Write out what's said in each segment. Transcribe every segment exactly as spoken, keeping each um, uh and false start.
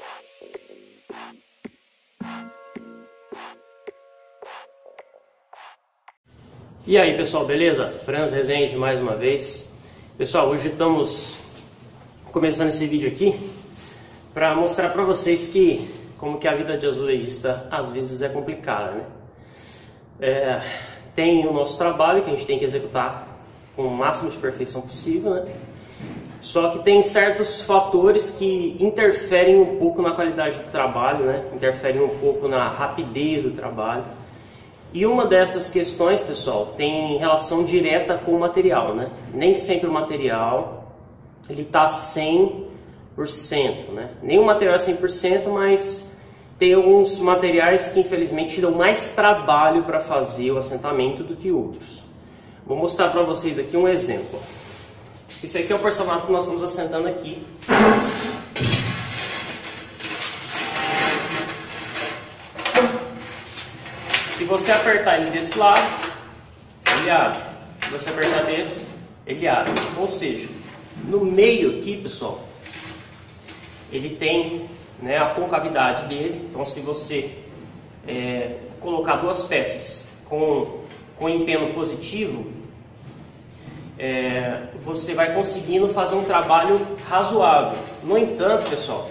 E aí pessoal, beleza? Franz Rezende mais uma vez. Pessoal, hoje estamos começando esse vídeo aqui para mostrar para vocês que como que a vida de azulejista às vezes é complicada, né? É, tem o nosso trabalho que a gente tem que executar com o máximo de perfeição possível, né? Só que tem certos fatores que interferem um pouco na qualidade do trabalho, né? Interferem um pouco na rapidez do trabalho. E uma dessas questões, pessoal, tem relação direta com o material, né? Nem sempre o material ele está cem por cento, né? Nenhum material é cem por cento, mas tem alguns materiais que infelizmente dão mais trabalho para fazer o assentamento do que outros. Vou mostrar para vocês aqui um exemplo. Esse aqui é o porcelanato que nós estamos assentando aqui. Se você apertar ele desse lado, ele abre. Se você apertar desse, ele abre. Ou seja, no meio aqui, pessoal, ele tem, né, a concavidade dele. Então, se você é, colocar duas peças com, com empenho positivo, é, você vai conseguindo fazer um trabalho razoável. No entanto, pessoal,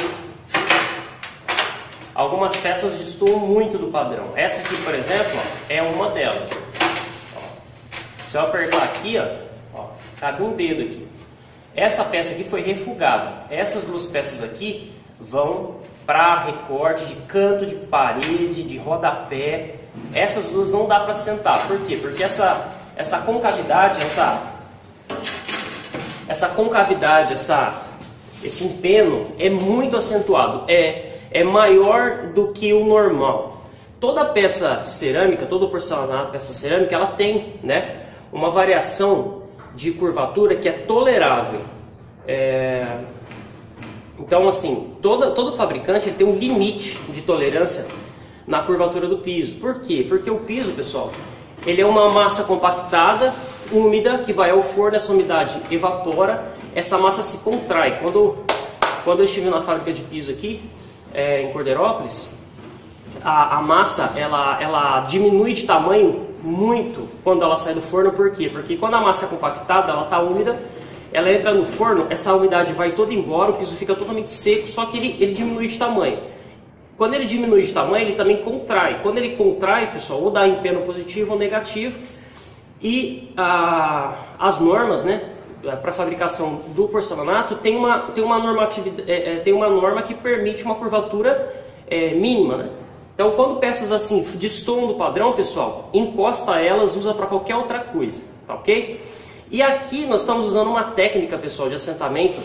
algumas peças destoam muito do padrão. Essa aqui, por exemplo, ó, é uma delas. Ó, se eu apertar aqui, ó, ó, cabe um dedo aqui. Essa peça aqui foi refugada. Essas duas peças aqui vão para recorte de canto de parede, de rodapé. Essas duas não dá para sentar. Por quê? Porque essa, essa concavidade, essa, essa concavidade, essa, esse empeno é muito acentuado. É é maior do que o normal. Toda peça cerâmica, todo porcelanato, peça cerâmica, ela tem, né, uma variação de curvatura que é tolerável. É... Então, assim, toda, todo fabricante ele tem um limite de tolerância na curvatura do piso. Por quê? Porque o piso, pessoal, ele é uma massa compactada, úmida, que vai ao forno, essa umidade evapora, essa massa se contrai. Quando, quando eu estive na fábrica de piso aqui, É, em Cordeirópolis, a, a massa ela, ela diminui de tamanho muito quando ela sai do forno. Por quê? Porque quando a massa é compactada, ela está úmida, ela entra no forno, essa umidade vai toda embora, o piso fica totalmente seco, só que ele, ele diminui de tamanho. Quando ele diminui de tamanho, ele também contrai. Quando ele contrai, pessoal, ou dá empeno positivo ou negativo. E a, as normas, né, para a fabricação do porcelanato tem uma, tem, uma normatividade, é, é, tem uma norma que permite uma curvatura é, mínima, né? Então, quando peças assim destoam do padrão, pessoal, encosta elas, usa para qualquer outra coisa, tá ok? E aqui nós estamos usando uma técnica, pessoal, de assentamento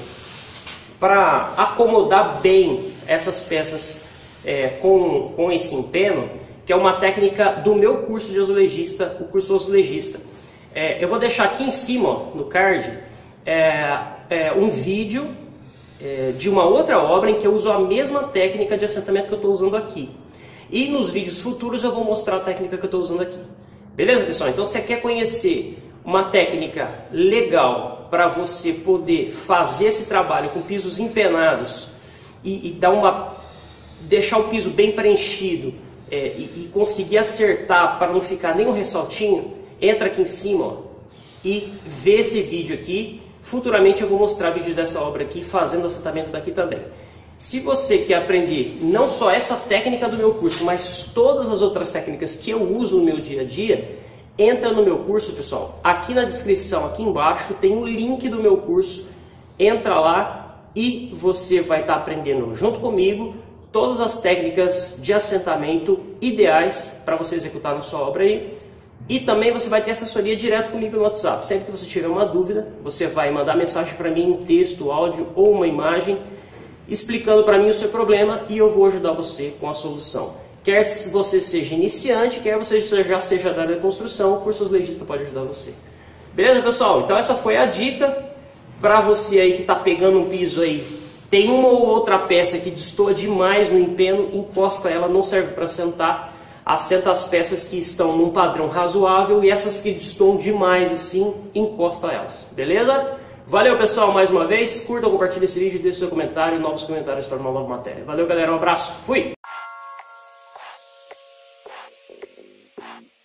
para acomodar bem essas peças é, com, com esse empeno, que é uma técnica do meu curso de azulejista, o curso azulejista. É, eu vou deixar aqui em cima, ó, no card, é, é, um vídeo é, de uma outra obra em que eu uso a mesma técnica de assentamento que eu estou usando aqui. E nos vídeos futuros eu vou mostrar a técnica que eu estou usando aqui. Beleza, pessoal? Então, se você quer conhecer uma técnica legal para você poder fazer esse trabalho com pisos empenados e, e dar uma, deixar o piso bem preenchido é, e, e conseguir acertar para não ficar nem um ressaltinho, entra aqui em cima, ó, e vê esse vídeo aqui. Futuramente eu vou mostrar vídeo dessa obra aqui, fazendo o assentamento daqui também. Se você quer aprender não só essa técnica do meu curso, mas todas as outras técnicas que eu uso no meu dia a dia, entra no meu curso, pessoal. Aqui na descrição, aqui embaixo, tem o link do meu curso. Entra lá e você vai estar aprendendo junto comigo todas as técnicas de assentamento ideais para você executar na sua obra aí. E também você vai ter assessoria direto comigo no WhatsApp. Sempre que você tiver uma dúvida, você vai mandar mensagem para mim, um texto, áudio ou uma imagem, explicando para mim o seu problema e eu vou ajudar você com a solução. Quer você seja iniciante, quer você já seja da área de construção, o curso azulejista pode ajudar você. Beleza, pessoal? Então essa foi a dica para você aí que está pegando um piso aí. Tem uma ou outra peça que destoa demais no empeno, encosta ela, não serve para sentar. Assenta as peças que estão num padrão razoável e essas que destoam demais assim, encosta elas. Beleza? Valeu, pessoal, mais uma vez. Curta, compartilhe esse vídeo, deixe seu comentário. Novos comentários para uma nova matéria. Valeu, galera. Um abraço. Fui!